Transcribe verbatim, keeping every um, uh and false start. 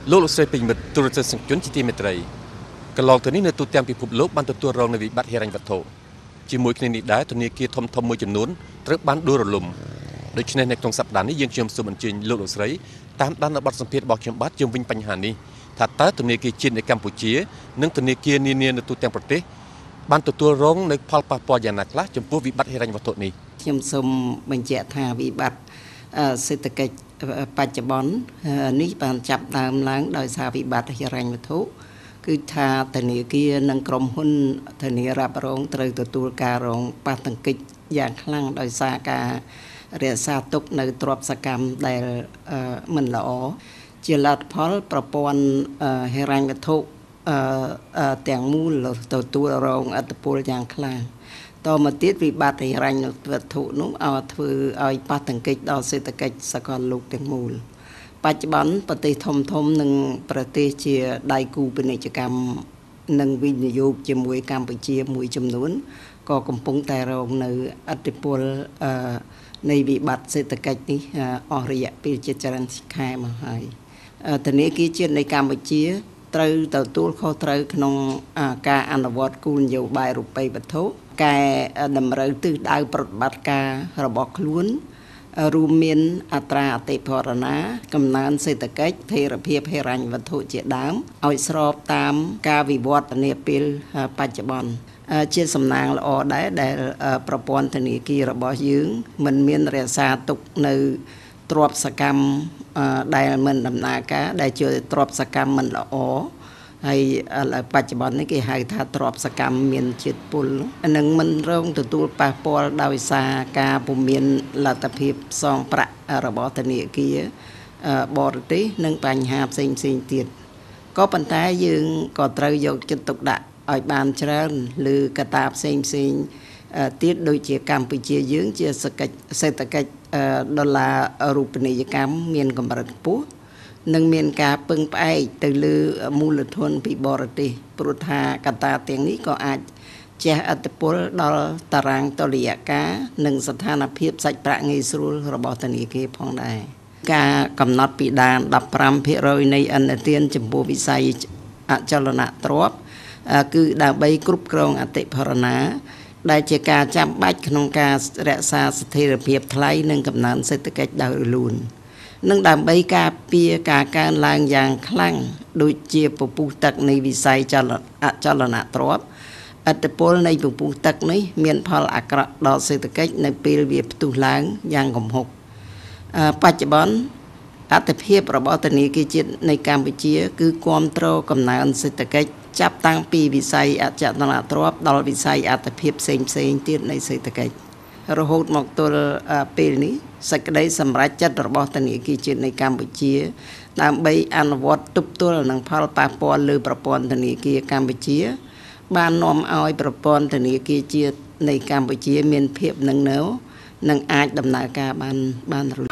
លោកលោកស្រីពេញមិត្តទូរទស្សន៍សង្គមជាទីមេត្រីកន្លងទៅនេះនៅទូទាំងពិភពលោកបានទទួលរងនូវវិបត្តិហិរញ្ញវត្ថុជាមួយគ្នានេះដែរធនាគារធំធំមួយចំនួនត្រូវបានដួលរលំដូច្នេះនៅក្នុងសប្តាហ៍នេះយើងខ្ញុំសូមអញ្ជើញលោកលោកស្រីតាមដាននៅបទសម្ភាសន៍របស់ខ្ញុំបាទជុំវិញបញ្ហានេះថាតើធនាគារជាតិនៅកម្ពុជានិងធនាគារនានានៅទូទាំងប្រទេសបានទទួលរងនូវផលប៉ះពាល់យ៉ាងណាខ្លះចំពោះវិបត្តិហិរញ្ញវត្ថុនេះខ្ញុំសូមបញ្ជាក់ថាវិបត្តិសេដ្ឋកិច្ចបច្ចុប្បន្ននេះបានចាប់ដើមឡើងដោយសារវិបត្តិហិរញ្ញវត្ថុគឺថាធនាគារនិងក្រុមហ៊ុនធានារ៉ាប់រងត្រូវទទួលការរងប៉ះទង្គិចយ៉ាងខ្លាំងដោយសារការរក្សាទុកនៅទ្រព្យសកម្មដែលមិនល្អជាលទ្ធផលប្រព័ន្ធហិរញ្ញវត្ថុទាំងមូលទទួលរងឥទ្ធិពលយ៉ាងខ្លាំងតមកទៀតវិបត្តិហិរញ្ញវត្ថុនោះឲ្យធ្វើឲ្យប៉ះទង្គិចដល់សេដ្ឋកិច្ចសកលលោកទាំងមូលបច្ចុប្បន្នប្រទេសធំធំនិងប្រទេសជាដៃគូពាណិជ្ជកម្មនិងវិនិយោគជាមួយកម្ពុជាមួយចំនួនក៏កំពុងតែរងនៅឥទ្ធិពលនៃវិបត្តិសេដ្ឋកិច្ចនេះអស់រយៈពេលជាច្រើនខែមកហើយធនាគារជាតិនៃកម្ពុជាត្រូវទទួលខុសត្រូវក្នុងការអនុវត្តគោលនយោបាយរូបិយវត្ថុកែតម្រូវទិសដៅប្រតិបត្តិការរបស់ខ្លួនរួមមានអត្រាអតិផរណាកំណើនសេដ្ឋកិច្ចថេរភាពហិរញ្ញវត្ថុជាដើមឲ្យស្របតាមការវិវត្តនាពេលបច្ចុប្បន្នជាសំណាងល្អដែរដែលប្រព័ន្ធធនាគាររបស់យើងមិនមានរក្សាទុកនៅទ្រព្យសកម្មដែលមិនដំណើរការដែលជាទ្រព្យសកម្មមិនល្អហើយបច្ចុប្បន្ននេះគេហៅថាទ្រព្យសកម្មមានជាតិពុលនឹងមិនរងទទួលប៉ះពាល់ដោយសារការពុំមានលទ្ធភាពសងប្រាក់របស់ធនាគារបរទេសនិងបញ្ហាផ្សេងផ្សេងទៀតក៏ប៉ុន្តែយើងក៏ត្រូវយកចិត្តទុកដាក់ឲ្យបានច្រើនឬកត្តាផ្សេងផ្សេងទៀតដូចជាកម្ពុជាយើងជាសេដ្ឋកិច្ចដុល្លាររូបនីយកម្មមានកម្រិតខ្ពស់និងមានការពឹងផ្អែកទៅលើមូលធនពីបរទេសព្រោះថាកត្តាទាំងនេះក៏អាចជះឥទ្ធិពលដល់តារាងតុល្យការនិងស្ថានភាពសាច់ប្រាក់ងាយស្រួលរបស់ធនាគារផងដែរការកំណត់ពីដានដប់ប្រាំភាគរយនៃឥណទានចំពោះវិស័យអចលនទ្រព្យគឺដើម្បីគ្រប់គ្រងអតិផរណាដែលជាការចាំបាច់ក្នុងការរក្សាស្ថិរភាពថ្លៃនិងកំណើនសេដ្ឋកិច្ចដោយរលូននិងដើម្បីការពារការកើនឡើងយ៉ាងខ្លាំងដូចជាពពុះទឹកនៃវិស័យអចលនទ្រព្យឥទ្ធិពលនៃពពុះទឹកនេះមានផលអាក្រក់ដល់សេដ្ឋកិច្ចនៅពេលវាផ្ទុះឡើងយ៉ាងគំហុកបច្ចុប្បន្នអត្ថភាពរបស់ធនាគារជាតិនៃកម្ពុជាគឺគ្រប់គ្រងកំណើនសេដ្ឋកិច្ចចាប់តាំងពីវិស័យអចលនទ្រព្យដល់វិស័យអត្ថភាពផ្សេងផ្សេងទៀតនៃសេដ្ឋកិច្ចរហូតមកទល់ពេលនេះសេចក្តីសម្រេចចិត្តរបស់ធនាគារជាតិនៃកម្ពុជាដើម្បីអនុវត្តទប់ទល់នឹងផលប៉ះពាល់លើប្រព័ន្ធធនាគារកម្ពុជាបាននាំឲ្យប្រព័ន្ធធនាគារជាតិនៃកម្ពុជាមានភាពនឹងនៅនិងអាចដំណើរការបានបានរលូន